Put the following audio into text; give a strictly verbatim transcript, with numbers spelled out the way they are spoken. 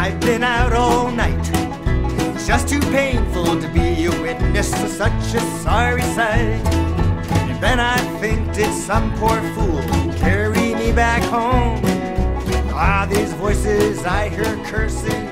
I've been out all night. It's just too painful to be a witness to such a sorry sight. And then I think, did some poor fool carry me back home? Ah, these voices I hear cursing